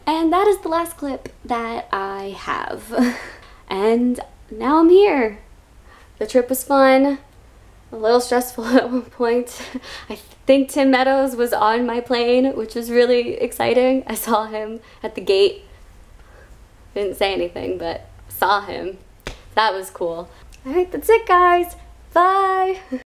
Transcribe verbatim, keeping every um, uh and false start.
And that is the last clip that I have. And now I'm here. The trip was fun, a little stressful at one point. I think Tim Meadows was on my plane, which was really exciting. I saw him at the gate. Didn't say anything, but saw him. That was cool. All right, that's it, guys. Bye.